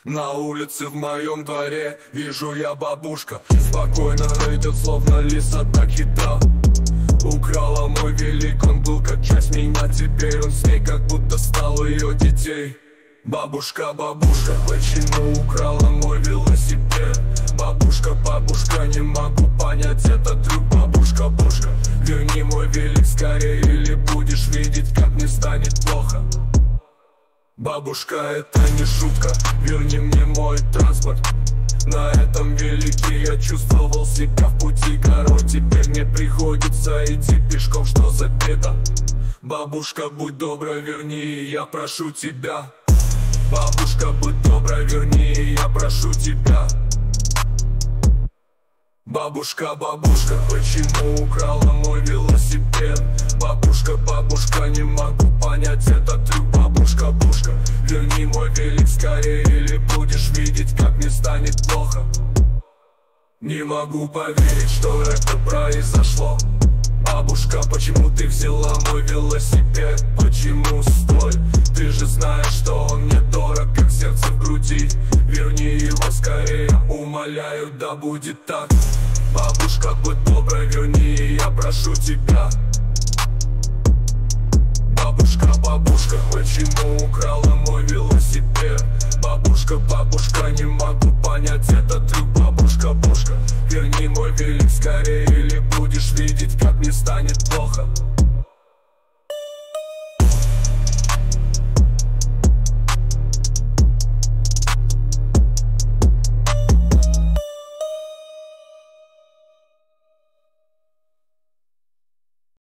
На улице в моем дворе вижу я бабушка. Спокойно идет, словно лис от хита. Украла мой велик, он был как часть меня. Теперь он с ней как будто стал ее детей. Бабушка, бабушка, почему украла мой велосипед? Бабушка, бабушка, не могу понять этот трюк. Бабушка, бабушка, верни мой велик скорее, или будешь видеть, как мне станет плохо. Бабушка, это не шутка, верни мне мой транспорт. На этом велике я чувствовал себя в пути. Короче, теперь мне приходится идти пешком, что за беда? Бабушка, будь добра, верни, я прошу тебя. Бабушка, будь добра, верни, я прошу тебя. Бабушка, бабушка, почему украла мой велосипед? Бабушка, бабушка, не могу понять этот трюк. Бабушка, бабушка, верни мой велик скорее, или будешь видеть, как мне станет плохо. Не могу поверить, что это произошло. Бабушка, почему ты взяла мой велосипед? Почему, стой, ты же знаешь, что он мне дорог, как сердце в груди. Верни его скорее, умоляю, да будет так. Бабушка, будь добра, верни, я прошу тебя.